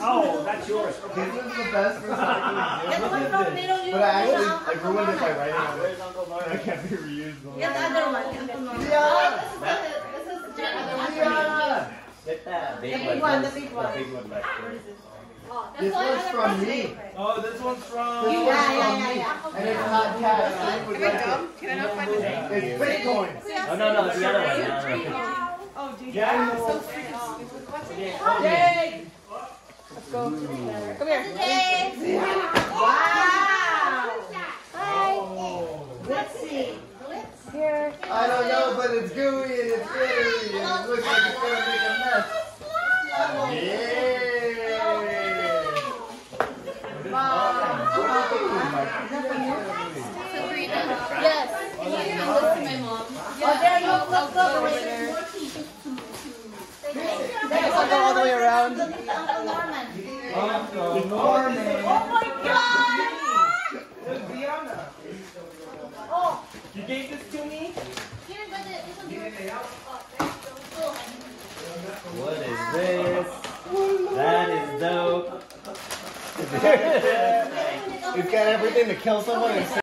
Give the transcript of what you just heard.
Oh, that's yours. Okay. This is the best for something. Get the one from the middle. But I actually ruined it by writing on it. Where's Uncle Norman? I can't be reused. Get the other one. Uncle Norman. This is the other one. Get that The big one, the big one. The big one back there. This one's from me. Oh, this one's from. This one's Yeah. And it's not cash. So you would like it. Can I not find the name? It's Bitcoin. Oh, no, it's the other one. Oh, geez. Yeah, I know. So pretty. Yay! Let's go. Come here. Wow! Oh. Let's see. Here. I don't know, but it's gooey and it's glittery and it looks like it's gonna make a mess. Yes. Can you hand this to my mom? Oh, there you go. Look. I'll go all the way around. Look at the Uncle Norman. Uncle Norman. Oh my God! Diana. Oh. You gave this to me? Here, but this one's yours. What is this? That is dope. It's got everything to kill someone and